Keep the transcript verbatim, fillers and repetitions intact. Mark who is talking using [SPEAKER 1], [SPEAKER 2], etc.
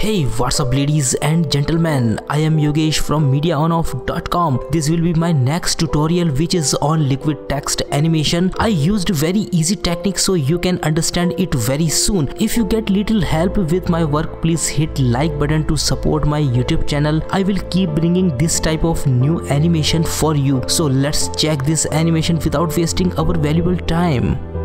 [SPEAKER 1] Hey, what's up ladies and gentlemen, I am Yogesh from media onoff dot com. This will be my next tutorial which is on liquid text animation. I used very easy technique so you can understand it very soon. If you get little help with my work, please hit like button to support my YouTube channel. I will keep bringing this type of new animation for you. So let's check this animation without wasting our valuable time.